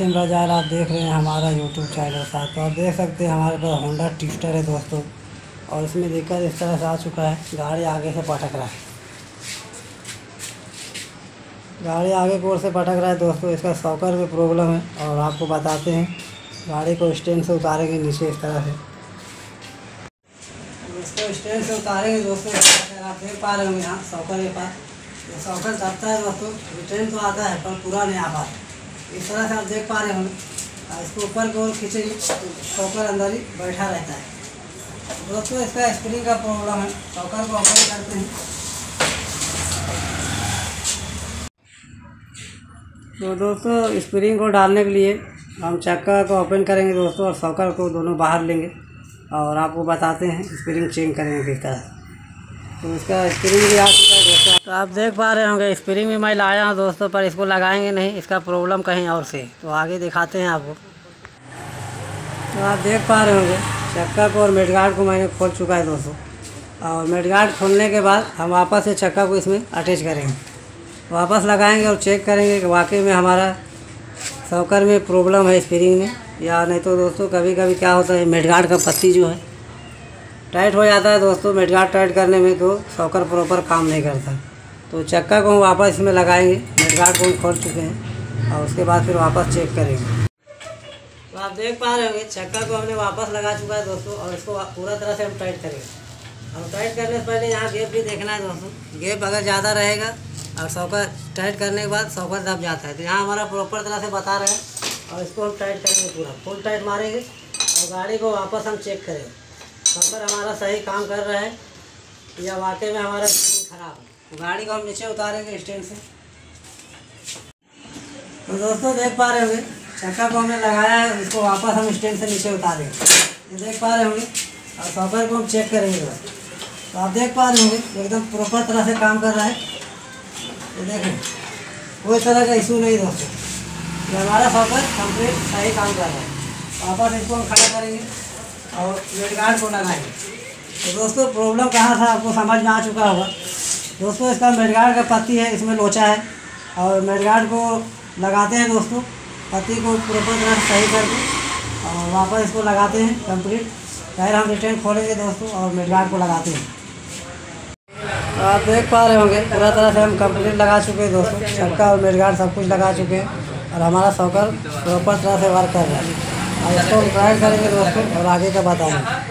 कासिम रजाल आप देख रहे हैं हमारा यूट्यूब चैनल साथ। तो आप देख सकते हैं हमारे पास होंडा ट्विस्टर है दोस्तों, और इसमें दिक्कत इस तरह से आ चुका है, गाड़ी आगे से पटक रहा है, गाड़ी आगे की ओर से पटक रहा है दोस्तों। इसका शॉकर में प्रॉब्लम है और आपको बताते हैं। गाड़ी को स्टैंड से उतारेंगे नीचे इस तरह से, इसको स्टैंड से उतारेंगे दोस्तों। आप देख पा रहे होंगे यहाँ शॉकर के पास, ये शॉकर दबता है दोस्तों, रिटर्न तो आता है पर पूरा नहीं आ पाता। इस तरह से आप देख पा रहे होंगे। इसको ऊपर की ओर खींचेंगे तो शॉकर अंदर ही बैठा रहता है दोस्तों। इसका स्प्रिंग का प्रॉब्लम है, शॉकर को ओपन करते हैं तो दोस्तों स्प्रिंग को डालने के लिए हम चक्का को ओपन करेंगे दोस्तों, और शॉकर को दोनों बाहर लेंगे और आपको बताते हैं स्प्रिंग चेंज करेंगे किस तरह। तो इसका स्प्रिंग भी आ चुका है दोस्तों। तो आप देख पा रहे होंगे स्प्रिंग भी मैं लाया हूँ दोस्तों, पर इसको लगाएंगे नहीं, इसका प्रॉब्लम कहीं और से। तो आगे दिखाते हैं आपको। तो आप देख पा रहे होंगे चक्का को और मेडगार्ड को मैंने खोल चुका है दोस्तों, और मेडगार्ड खोलने के बाद हम वापस से चक्का को इसमें अटैच करेंगे, वापस लगाएंगे और चेक करेंगे कि वाकई में हमारा शॉकर में प्रॉब्लम है स्प्रिंग में या नहीं। तो दोस्तों कभी कभी क्या होता है, मेडगार्ड का पत्ती जो है टाइट हो जाता है दोस्तों। मेडगार्ड टाइट करने में तो शॉकर प्रॉपर काम नहीं करता। तो चक्का को हम वापस इसमें लगाएंगे, मेडगार्ड को हम खोल चुके हैं, और उसके बाद फिर वापस चेक करेंगे। तो आप देख पा रहे होंगे चक्का को हमने वापस लगा चुका है दोस्तों, और इसको पूरा तरह से हम टाइट करेंगे। और टाइट करने से पहले यहाँ गैप भी देखना है दोस्तों। गैप अगर ज़्यादा रहेगा और शॉकर टाइट करने के बाद शॉकर दब जाता है, तो यहाँ हमारा प्रॉपर तरह से बता रहे हैं। और इसको हम टाइट करेंगे, पूरा फुल टाइट मारेंगे और गाड़ी को वापस हम चेक करेंगे शॉकर हमारा सही काम कर रहा है या वाकई में हमारा स्प्रिंग खराब है। तो गाड़ी को हम नीचे उतारेंगे स्टैंड से। तो दोस्तों देख पा रहे होंगे चक्का को हमने लगाया है, इसको वापस हम स्टैंड से नीचे उतारेंगे, ये देख पा रहे होंगे। और शॉकर को हम चेक करेंगे। तो आप देख पा रहे होंगे एकदम प्रॉपर तरह से काम कर रहा है, ये देखें कोई तरह का इशू नहीं दोस्तों। ये हमारा शॉकर कंप्लीट सही काम कर रहा है। वापस इसको हम खड़ा करेंगे और मेडगार्ड को लगाएंगे। तो दोस्तों प्रॉब्लम कहाँ था आपको समझ में आ चुका होगा दोस्तों। इसका मेडगार्ड का पत्ती है, इसमें लोचा है, और मेडगार्ड को लगाते हैं दोस्तों, पत्ती को प्रॉपर तरह से सही करके और वापस इसको लगाते हैं कंप्लीट। फिर हम रिटर्न खोलेंगे दोस्तों और मेडगार्ड को लगाते हैं। तो आप देख पा रहे होंगे पूरा तरह से हम कंप्लीट लगा चुके हैं दोस्तों, चक्का और मेडगार्ड सब कुछ लगा चुके हैं, और हमारा शॉकर प्रॉपर तरह से वर्क कर रहा है। और इसको हम ट्राई करेंगे दोस्तों और आगे का बताएंगे।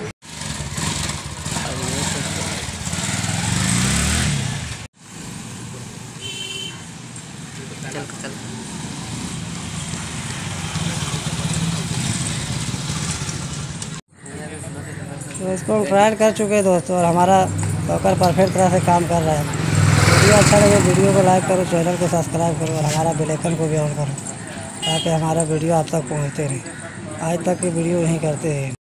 तो इसको हम ट्रायल कर चुके हैं दोस्तों, और हमारा शॉकर परफेक्ट तरह से काम कर रहा है। वीडियो अच्छा लगे वीडियो को लाइक करो, चैनल को सब्सक्राइब करो, और हमारा बेल आइकन को भी ऑन करो ताकि हमारा वीडियो आप तक पहुँचते रहे। आज तक की वीडियो यहीं करते हैं।